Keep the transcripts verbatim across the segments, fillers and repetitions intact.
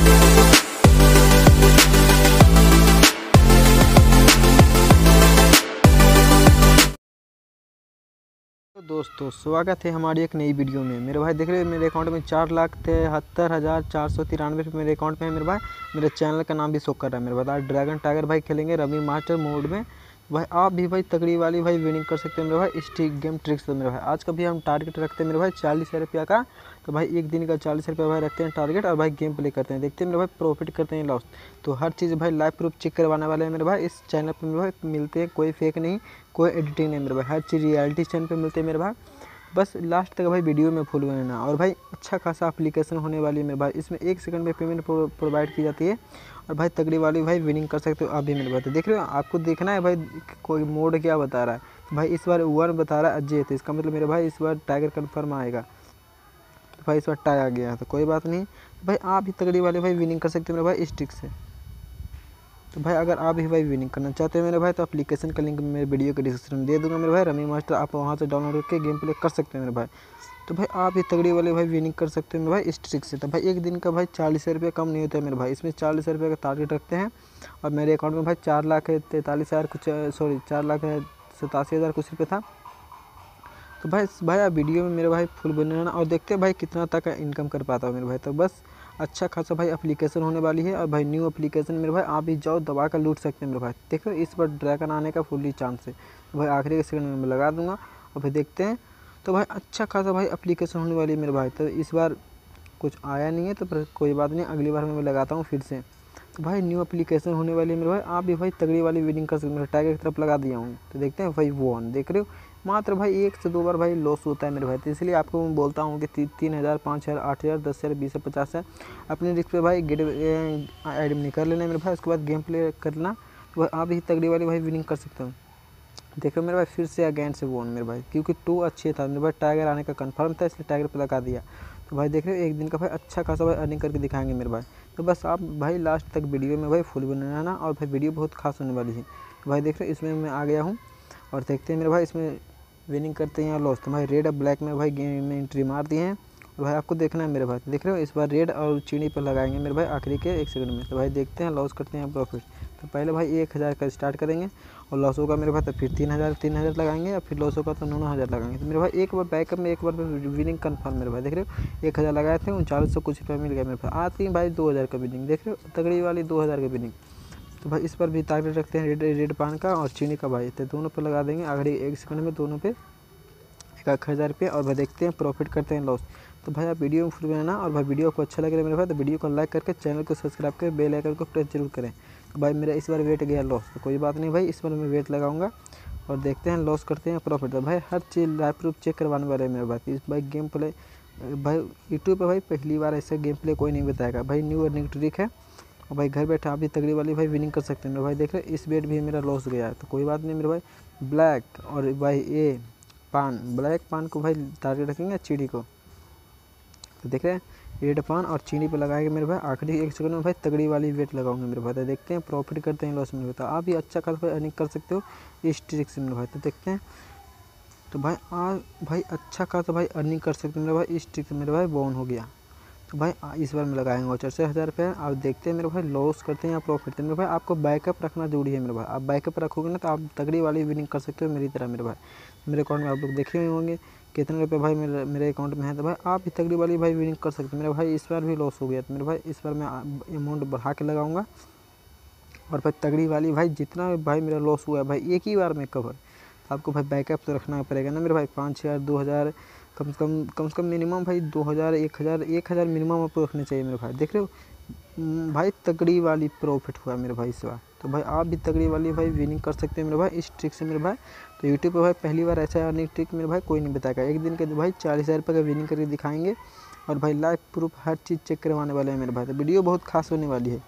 तो दोस्तों स्वागत है हमारी एक नई वीडियो में। मेरे भाई देख रहे हो मेरे अकाउंट में चार लाख तिहत्तर हज़ार चार सौ तिरानवे रुपये मेरे अकाउंट में है मेरे भाई। मेरे चैनल का नाम भी शो कर रहा है मेरे भाई। आज ड्रैगन टाइगर भाई खेलेंगे रमी मास्टर मोड में। भाई आप भी भाई तगड़ी वाली भाई विनिंग कर सकते हैं मेरे भाई इस ट्रिक गेम ट्रिक्स से मेरे भाई। आज का भी हम टारगेट रखते हैं मेरे भाई चालीस हज़ार रुपया का। तो भाई एक दिन का चालीस रुपया भाई रखते हैं टारगेट और भाई गेम प्ले करते हैं, देखते हैं मेरे भाई प्रॉफिट करते हैं लॉस। तो हर चीज़ भाई लाइव प्रूफ चेक करवाने वाले हैं मेरे भाई इस चैनल पर मेरे भाई। मिलते हैं, कोई फेक नहीं, कोई एडिटिंग नहीं मेरे भाई, हर चीज़ रियलिटी चैनल पर मिलते हैं मेरे भाई। बस लास्ट तक भाई वीडियो में फुल बनाना। और भाई अच्छा खासा एप्लीकेशन होने वाली है मेरे भाई। इसमें एक सेकंड में पेमेंट प्रोवाइड की जाती है और भाई तगड़ी वाली भाई विनिंग कर सकते हो आप भी मेरे भाई। तो देख रहे हो, आपको देखना है भाई कोई मोड क्या बता रहा है। तो भाई इस बार वन बता रहा है अजय, तो इसका मतलब मेरे भाई इस बार टाइगर कन्फर्म आएगा। तो भाई इस बार टाई आ गया, तो कोई बात नहीं भाई, आप भी तगड़ी वाली भाई विनिंग कर सकते हो मेरे भाई इस ट्रिक से। तो भाई अगर आप भी भाई विनिंग करना चाहते हो मेरे भाई तो एप्लीकेशन का लिंक मेरे वीडियो के डिस्क्रिप्शन में दे दूंगा मेरे भाई। रमी मास्टर आप वहां से डाउनलोड करके गेम प्ले कर सकते हैं मेरे भाई। तो भाई आप भी तगड़ी वाले भाई विनिंग कर सकते हैं मेरे भाई इस ट्रिक से। तो भाई एक दिन का भाई चालीस रुपये कम नहीं होता है मेरे भाई। इसमें चालीस रुपये का टारगेट रखते हैं और मेरे अकाउंट में भाई चार लाख तैंतालीस हज़ार कुछ सॉरी चार लाख सतासी हज़ार कुछ रुपये था। तो भाई भाई आप वीडियो में मेरे भाई फुल बने रहना और देखते हैं भाई कितना तक इनकम कर पाता हूँ मेरे भाई। तो बस अच्छा खासा भाई एप्लीकेशन होने वाली है और भाई न्यू एप्लीकेशन मेरे भाई, आप भी जाओ दबा कर लूट सकते हैं मेरे भाई। देखो इस बार ड्रैगन आने का फुल्ली चांस है। तो भाई आखिरी के सेकंड में मैं लगा दूंगा और फिर देखते हैं। तो भाई अच्छा खासा भाई एप्लीकेशन होने वाली है मेरे भाई। तो इस बार कुछ आया नहीं है तो फिर कोई बात नहीं, अगली बार मैं लगाता हूँ फिर से। तो भाई न्यू एप्लीकेशन होने वाली है मेरे भाई, आप भी भाई तगड़ी वाली विनिंग कर सकते हैं। टाइगर की तरफ लगा दिया हूँ तो देखते हैं भाई वन, देख रहे हो मात्र भाई एक से दो बार भाई लॉस होता है मेरे भाई। तो इसलिए आपको मैं बोलता हूँ कि ती, तीन हज़ार पाँच हज़ार आठ हज़ार दस हज़ार बीस हज़ार पचास हज़ार अपने रिस्क पे भाई गेट एडमिन कर लेना मेरे भाई। उसके बाद गेम प्ले करना तो भाई आप ही तगड़ी वाली भाई विनिंग कर सकते हो। देख रहे हो मेरे भाई फिर से अगेन से वन मेरे भाई, क्योंकि टू अच्छे था मेरे भाई, टाइगर आने का कंफर्म था इसलिए टाइगर पे लगा दिया। तो भाई देख रहे हो एक दिन का भाई अच्छा खासा भाई अर्निंग करके दिखाएंगे मेरे भाई। तो बस आप भाई लास्ट तक वीडियो में भाई फुल बने रहना और भाई वीडियो बहुत खास होने वाली है। तो भाई देख रहे हो इसमें मैं आ गया हूँ और देखते हैं मेरे भाई इसमें विनिंग करते हैं या लॉस। तो भाई रेड और ब्लैक में भाई गेम में एंट्री मार दिए हैं और भाई आपको देखना है मेरे भाई। देख रहे हो इस बार रेड और चीनी पर लगाएंगे मेरे भाई आखिरी के एक सेकंड में। तो भाई देखते हैं लॉस करते हैं प्रॉफिट। तो पहले भाई एक हज़ार का स्टार्ट करेंगे और लॉस होगा मेरे भाई तो फिर तीन हज़ार तीन हज़ार लगाएंगे और फिर लॉस होगा तो नौ हज़ार लगाएंगे। तो मेरे भाई एक बार बैकअप में एक बार विनिंग कन्फर्म मेरे भाई। देख रहे हो एक हज़ार लगाए थे उनचालीस सौ कुछ रुपये मिल गया मेरे भाई। आती भाई दो हज़ार का विनिंग, देख रहे हो तगड़ी वाली दो हज़ार का विनिंग। तो भाई इस पर भी टारगेट रखते हैं रेड रेड पान का और चीनी का भाई। तो दोनों पर लगा देंगे आखिरी एक सेकंड में दोनों पे एक हज़ार रुपये और भाई देखते हैं प्रॉफिट करते हैं लॉस। तो भाई आप वीडियो में फुल बनाना और भाई वीडियो को अच्छा लगे मेरे भाई तो वीडियो को लाइक करके चैनल को सब्सक्राइब कर बेल आइकन को प्रेस जरूर करें। तो भाई मेरा इस बार वेट गया लॉस, तो कोई बात नहीं भाई इस बार मैं वेट लगाऊंगा और देखते हैं लॉस करते हैं प्रॉफिट। तो भाई हर चीज़ लाइव प्रूफ चेक करवाने वाले हैं मेरे भाई। इस भाई गेम प्ले भाई यूट्यूब पर भाई पहली बार ऐसा गेम प्ले कोई नहीं बताएगा भाई, न्यू अर्निंग ट्रिक है और भाई घर बैठे आप भी तगड़ी वाली भाई विनिंग कर सकते हैं मेरे भाई। देख रहे इस बेट भी मेरा लॉस गया है तो कोई बात नहीं मेरे भाई। ब्लैक और भाई ए पान, ब्लैक पान को भाई टारगेट रखेंगे चीनी को। तो देख रहे हैं रेड पान और चीनी पे लगाएंगे मेरे भाई आखिरी एक सेकंड में भाई तगड़ी वाली वेट लगाऊंगे मेरे भाई। तो देखते हैं प्रॉफिट करते हैं लॉस में भाई। तो आप भी अच्छा खासा भाई अर्निंग कर सकते हो इस ट्रिक से मेरे भाई। तो देखते हैं तो भाई आज भाई अच्छा खासा भाई अर्निंग कर सकते हैं मेरे भाई इस ट्रिक से मेरे भाई बॉन हो गया। तो भाई इस बार मैं लगाएंगे और चार हज़ार रुपये। आप देखते हैं मेरे भाई लॉस करते हैं या प्रॉफिट। तो मेरे भाई आपको बैकअप रखना जरूरी है मेरे भाई। आप बैकअप रखोगे ना तो आप तगड़ी वाली विनिंग कर सकते हो मेरी तरह मेरे भाई। मेरे अकाउंट में आप लोग देखे हुए होंगे कितने रुपए भाई मेरे मेरे अकाउंट में है। तो भाई आप भी तगड़ी वाली भाई विनिंग कर सकते हैं मेरे भाई। इस बार भी लॉस हो गया तो मेरे भाई इस बार मैं अमाउंट बढ़ा के लगाऊंगा और भाई तगड़ी वाली भाई जितना भाई मेरा लॉस हुआ है भाई एक ही बार में कवर। तो आपको भाई बैकअप तो रखना पड़ेगा ना मेरे भाई। पाँच हज़ार दो हज़ार कम से कम कम से कम मिनिमम भाई दो हज़ार एक हज़ार एक हज़ार मिनिमम आपको रखने चाहिए मेरे भाई। देख रहे हो भाई तगड़ी वाली प्रॉफिट हुआ मेरे भाई इस बार। तो भाई आप भी तगड़ी वाली भाई विनिंग कर सकते हैं मेरे भाई इस ट्रिक से मेरे भाई। तो यूट्यूब पे भाई पहली बार ऐसा अर्निंग ट्रिक मेरे भाई कोई नहीं बताएगा। एक दिन के भाई चालीस हज़ार रुपये का विनिंग करके दिखाएंगे और भाई लाइव प्रूफ हर चीज़ चेक करवाने वाले हैं मेरे भाई। तो वीडियो बहुत खास होने वाली है।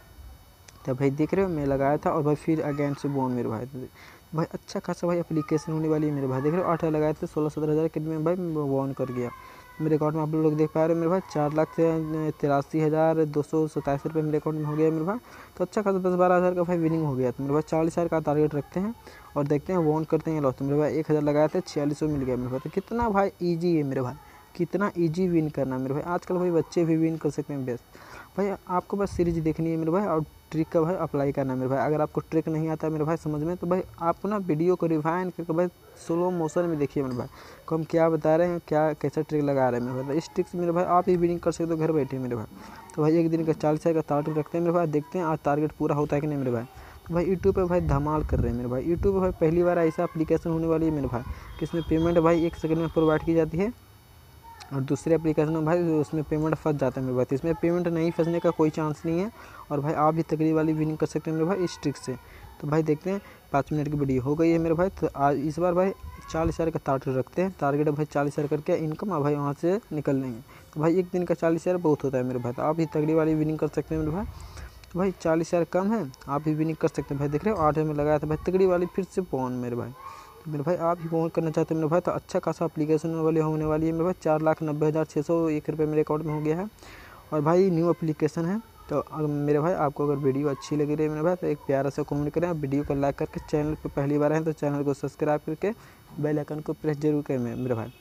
तो भाई देख रहे हो मैं लगाया था और भाई फिर अगेन से बोन मेरे भाई। तो भाई अच्छा खासा भाई एप्लीकेशन होने वाली है मेरे भाई। देख रहे हो आठ हज़ार लगाए थे सोलह सत्रह हज़ार के में भाई बोन कर गया मेरे अकाउंट में। आप लोग देख पा रहे हो मेरे भाई चार लाख तिरासी हज़ार दो सौ सतासी रुपये मेरे अकाउंट में हो गया मेरे भाई। तो अच्छा खासा दस बारह हज़ार का भाई विनिंग हो गया। तो मेरे भाई चालीस हज़ार का टारगेट रखते हैं और देखते हैं वॉन करते हैं लॉस। तो मेरे भाई एक हज़ार लगाए थे छियालीस सौ मिल गया मेरे भाई। तो कितना भाई ईजी है मेरे भाई, कितना ईजी विन करना है मेरे भाई। आजकल भाई बच्चे भी विन कर सकते हैं बेस्ट भाई। आपको बस सीरीज देखनी है मेरे भाई और ट्रिक का भाई अप्लाई करना है मेरे भाई। अगर आपको ट्रिक नहीं आता है मेरे भाई समझ में, तो भाई आप ना वीडियो को रिवाइंड करके भाई स्लो मोशन में देखिए मेरे भाई को हम क्या बता रहे हैं, क्या कैसा ट्रिक लगा रहे हैं मेरे भाई। इस ट्रिक से मेरे भाई आप ही विनिंग कर सकते हो घर बैठे मेरे भाई। तो भाई एक दिन का चालीस हज़ार का टारगेट रखते हैं मेरे भाई, देखते हैं आज टारगेट पूरा होता है कि नहीं मेरे भाई। तो भाई यूट्यूब पे भाई धमाल कर रहे हैं मेरे भाई। यूट्यूब पे भाई पहली बार ऐसा एप्लीकेशन होने वाली है मेरे भाई कि इसमें पेमेंट भाई एक सेकंड में प्रोवाइड की जाती है, और दूसरे एप्लीकेशन में भाई उसमें पेमेंट फंस जाता है मेरे भाई। तो इसमें पेमेंट नहीं फंसने का कोई चांस नहीं है, और भाई आप भी तगड़ी वाली विनिंग कर सकते हैं मेरे भाई इस ट्रिक से। तो भाई देखते हैं, पाँच मिनट की वीडियो हो गई है मेरे भाई। तो आज इस बार भाई चालीस हज़ार का टारगेट रखते हैं। टारगेट भाई चालीस हज़ार करके इनकम और भाई वहाँ से निकल लेंगे। तो भाई एक दिन का चालीस हज़ार बहुत होता है मेरे भाई। तो आप भी तगड़ी वाली विनिंग कर सकते हैं मेरे भाई। तो भाई चालीस हज़ार कम है, आप भी विनिंग कर सकते हैं भाई। देख रहे हो आठ हज़ार में लगाया था भाई तगड़ी वाली, फिर से पौन मेरे भाई। तो मेरे भाई आप भी पौन करना चाहते हैं मेरे भाई, तो अच्छा खासा एप्लीकेशन वाली होने वाली है मेरे भाई। चार लाख नब्बे हज़ार छः सौ एक रुपये मेरे अकाउंट में हो गया है, और भाई न्यू एप्लीकेशन है। तो अगर मेरे भाई आपको अगर वीडियो अच्छी लगी रही मेरे भाई, तो एक प्यारा सा कमेंट करें, वीडियो को लाइक करके, चैनल पर पहली बार आए तो चैनल को सब्सक्राइब करके बेल आइकन को प्रेस जरूर करें मेरे भाई।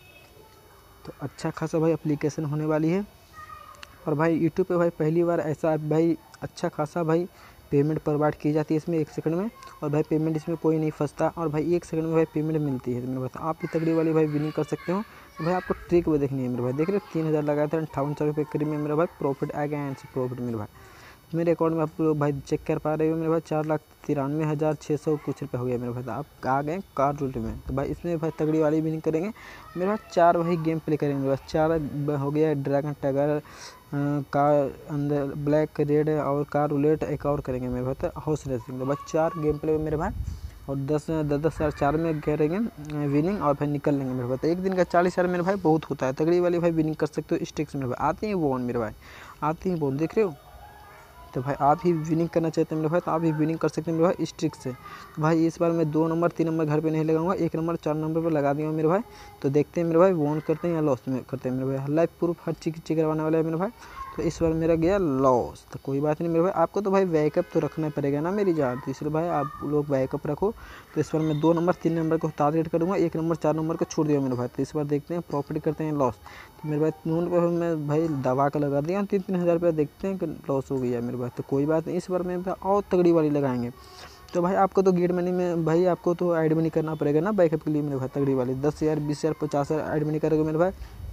तो अच्छा खासा भाई एप्लीकेशन होने वाली है। और भाई यूट्यूब पे भाई पहली बार ऐसा भाई अच्छा खासा भाई पेमेंट प्रोवाइड की जाती है इसमें एक सेकंड में, और भाई पेमेंट इसमें कोई नहीं फंसता, और भाई एक सेकंड में भाई पेमेंट मिलती है मेरे भाई। तो आप भी तगड़ी वाली भाई विनिंग कर सकते हो। तो भाई आपको ट्रिक वो देखनी है मेरे भाई। देख रहे हो तीन हज़ार लगाया था, अट्ठावन सौ रुपये करीब में मेरा भाई प्रॉफिट आ गया है। प्रॉफिट मेरे भाई मेरे अकाउंट में आप लोग भाई चेक कर पा रहे हो मेरे भाई, चार लाख तिरानवे हज़ार छः सौ कुछ रुपये हो गया मेरे भाई। तो आप आ गए कार रूट में। तो भाई इसमें भाई तगड़ी वाली विनिंग करेंगे मेरे भाई। चार भाई गेम प्ले करेंगे मेरे भाई। चार हो गया ड्रैगन टाइगर, कार अंदर ब्लैक रेड, और कार रूलेट एक और करेंगे मेरे भाई, तो हाउस रेसिंग। तो भाई चार गेम प्ले मेरे भाई, और दस दस दस हज़ार चार में करेंगे विनिंग, और फिर निकल लेंगे मेरे भाई। तो एक दिन का चालीस हज़ार मेरे भाई बहुत होता है। तगड़ी वाली भाई विनिंग कर सकते हो स्टिक्स मेरे भाई। आती हैं बोन मेरे भाई, आती हैं बोन, देख रहे हो। तो भाई आप ही विनिंग करना चाहते हैं मेरे भाई, तो आप भी विनिंग कर सकते हैं मेरे भाई इस ट्रिक से। तो भाई इस बार मैं दो नंबर तीन नंबर घर पे नहीं लगाऊंगा, एक नंबर चार नंबर पे लगा दूंगा मेरे भाई। तो देखते हैं मेरे भाई वॉन करते हैं या लॉस में करते हैं मेरे भाई। लाइव प्रूफ हर चीज़ चेक करवाने वाला है मेरे भाई। तो इस बार मेरा गया लॉस, तो कोई बात नहीं मेरे भाई। आपको तो भाई बैकअप तो रखना पड़ेगा ना मेरी जान, तो इसलिए भाई आप लोग बैकअप रखो। तो इस बार मैं दो नंबर तीन नंबर को टारगेट करूँगा, एक नंबर चार नंबर को छोड़ दिया मेरे भाई। तो इस बार देखते हैं प्रॉफिट करते हैं लॉस। तो मेरे भाई नून पर मैं भाई दवा का लगा दिया तीन तीन हज़ार रुपये, देखते हैं कि लॉस हो गया मेरे भाई। तो कोई बात नहीं, इस बार मैं और तगड़ी वाली लगाएंगे। तो भाई आपको तो गेट मनी में भाई आपको तो ऐड मनी करना पड़ेगा ना बैकअप के लिए मेरे भाई। तगड़ी वाली दस हज़ार बीस हज़ार पचास हज़ार ऐड मनी करोगे मेरे भाई।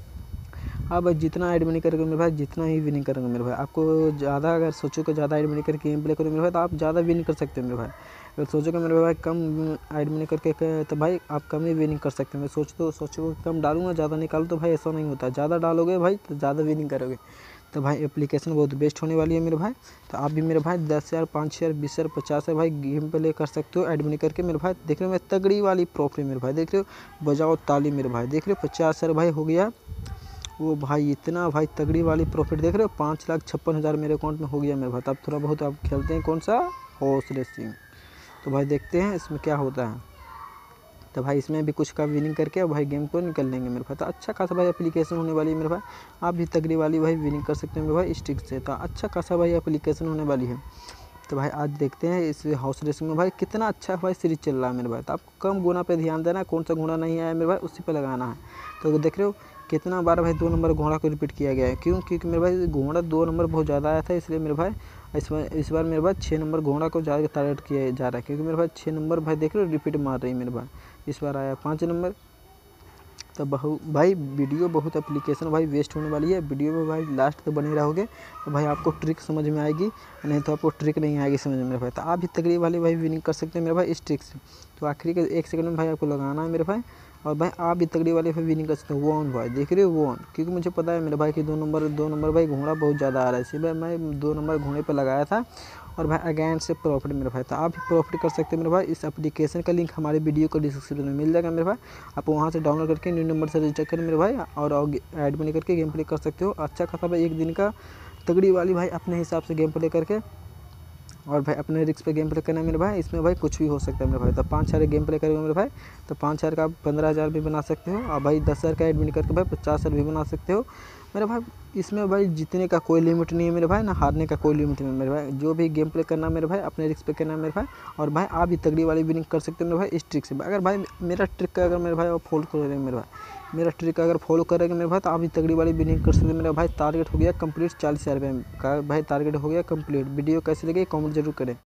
हाँ भाई जितना ऐड मनी करोगे मेरे भाई, जितना ही विनिंग करोगे मेरे भाई। आपको ज़्यादा अगर सोचो कि ज़्यादा ऐड मनी करके गेम प्ले करोगे मेरे भाई, तो आप ज़्यादा विनिंग कर सकते हो मेरे भाई। अगर सोचोगे मेरे भाई कम ऐड मनी करके, तो भाई आप कम ही विनिंग कर सकते हैं। मैं सोच तो सोचो कम डालूंगा ज़्यादा निकालूँ, तो भाई ऐसा नहीं होता। ज़्यादा डालोगे भाई तो ज़्यादा विनिंग करोगे। तो भाई एप्लीकेशन बहुत बेस्ट होने वाली है मेरे भाई। तो आप भी मेरे भाई दस हज़ार पाँच हज़ार बीस हज़ार पचास हज़ार भाई गेम प्ले कर सकते हो ऐड मनी करके मेरे भाई। देख रहे हो मैं तगड़ी वाली प्रॉफिट मेरे भाई, देख रहे हो बजाओ ताली मेरे भाई। देख रहे हो पचास हज़ार भाई हो गया वो भाई, इतना भाई तगड़ी वाली प्रॉफिट देख रहे हो। पाँच लाख छप्पन हज़ार मेरे अकाउंट में हो गया मेरे भाई। तब थोड़ा बहुत आप खेलते हैं कौन सा हॉर्स रेसिंग। तो भाई देखते हैं इसमें क्या होता है। तो भाई इसमें भी कुछ का विनिंग करके भाई गेम को निकल लेंगे मेरे भाई। तो अच्छा खासा भाई एप्लीकेशन होने वाली है मेरे भाई। आप भी तगड़ी वाली भाई विनिंग कर सकते हैं मेरे भाई स्टिक से। तो अच्छा खासा भाई एप्लीकेशन होने वाली है। तो भाई आज देखते हैं इस हाउस रेसिंग में भाई कितना अच्छा भाई सीरीज चल रहा है मेरे भाई। तो आपको कम गुना पे ध्यान देना है, कौन सा गुना नहीं आया मेरे भाई उसी पे लगाना है। तो देख रहे हो कितना बार भाई दो नंबर घोड़ा को रिपीट किया गया है। क्यों? क्योंकि मेरे भाई घोड़ा दो नंबर बहुत ज़्यादा आया था, इसलिए मेरे भाई इस बार इस बार मेरे भाई छः नंबर घोड़ा को ज़्यादा टारगेट किया जा रहा है। क्योंकि मेरे भाई छः नंबर भाई देख रहे हो रिपीट मार रही है मेरे भाई। इस बार आया पाँच नंबर। तो बहु भाई वीडियो बहुत एप्लीकेशन भाई वेस्ट होने वाली है। वीडियो में भाई लास्ट तक बने रहोगे तो भाई आपको ट्रिक समझ में आएगी, नहीं तो आपको ट्रिक नहीं आएगी समझ में मेरे भाई। तो आप भी तगड़ी वाली भाई विनिंग कर सकते हैं मेरे भाई इस ट्रिक से। तो आखिरी के एक सेकंड में भाई आपको लगाना है मेरे भाई, और भाई आप भी तगड़ी वाली भाई विनिंग कर सकते हो। वन भाई देख रहे हो वन, क्योंकि मुझे पता है मेरे भाई कि दो नंबर दो नंबर भाई घोड़ा बहुत ज़्यादा आ रहा है, इसलिए मैं दो नंबर घोड़े पर लगाया था। और भाई अगेन से प्रॉफिट मेरे भाई। तो आप भी प्रॉफिट कर सकते हैं मेरे भाई। इस एप्लीकेशन का लिंक हमारे वीडियो को डिस्क्रिप्शन में मिल जाएगा मेरे भाई। आप वहाँ से डाउनलोड करके न्यू नंबर से रजिस्टर करें मेरे भाई, और ऐड मनी करके गेम प्ले कर सकते हो। अच्छा खासा भाई एक दिन का तगड़ी वाली भाई अपने हिसाब से गेम प्ले करके, और भाई अपने रिस्क पे गेम प्ले करना है मेरे भाई। इसमें भाई कुछ भी हो सकता है मेरे भाई। तो पाँच हज़ार गेम प्ले करेंगे मेरे भाई, तो पाँच हज़ार का आप पंद्रह हज़ार भी बना सकते हो, और भाई दस हज़ार का एडमिट करके भाई पचास हज़ार भी बना सकते हो मेरे भाई। इसमें भाई जीतने का कोई लिमिट नहीं है मेरे भाई, ना हारने का कोई लिमिट नहीं है मेरे भाई। जो भी गेम प्ले करना है मेरे भाई अपने रिस्क पे करना है मेरे भाई। और भाई आप भी तगड़ी वाली विनिंग कर सकते हो मेरे भाई इस ट्रिक से। अगर भाई मेरा ट्रिक का अगर मेरे भाई आप फॉलो कर रहे हैं मेरे भाई, मेरा ट्रिक अगर फॉलो करेंगे मेरे भाई तो आप भी तगड़ी वाली बिनिंग कर सकते हैं मेरा भाई। टारगेट हो गया कंप्लीट चालीस हज़ार रुपये का भाई, टारगेट हो गया कंप्लीट। वीडियो कैसी लगी कमेंट जरूर करें।